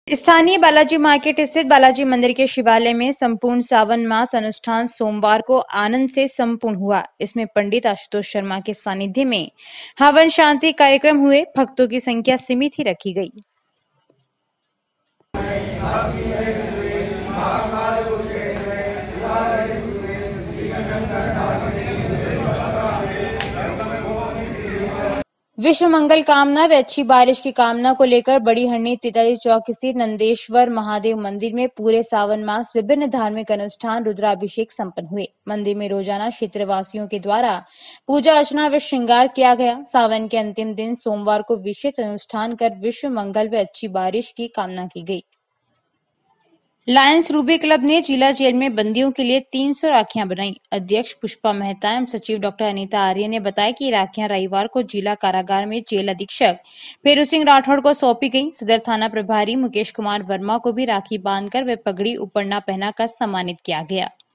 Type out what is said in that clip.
स्थानीय बालाजी मार्केट स्थित बालाजी मंदिर के शिवालय में संपूर्ण सावन मास अनुष्ठान सोमवार को आनंद से संपूर्ण हुआ। इसमें पंडित आशुतोष शर्मा के सानिध्य में हवन शांति कार्यक्रम हुए। भक्तों की संख्या सीमित ही रखी गई। विश्व मंगल कामना व अच्छी बारिश की कामना को लेकर बड़ी हरनी तितली चौक स्थित नंदेश्वर महादेव मंदिर में पूरे सावन मास विभिन्न धार्मिक अनुष्ठान रुद्राभिषेक संपन्न हुए। मंदिर में रोजाना क्षेत्रवासियों के द्वारा पूजा अर्चना व श्रृंगार किया गया। सावन के अंतिम दिन सोमवार को विशेष अनुष्ठान कर विश्व मंगल व अच्छी बारिश की कामना की गई। लायंस रूबी क्लब ने जिला जेल में बंदियों के लिए 300 राखियां बनाई। अध्यक्ष पुष्पा मेहता एवं सचिव डॉक्टर अनीता आर्य ने बताया कि राखियां रविवार को जिला कारागार में जेल अधीक्षक फेरू सिंह राठौड़ को सौंपी गई। सदर थाना प्रभारी मुकेश कुमार वर्मा को भी राखी बांधकर व पगड़ी उपरना पहनाकर सम्मानित किया गया।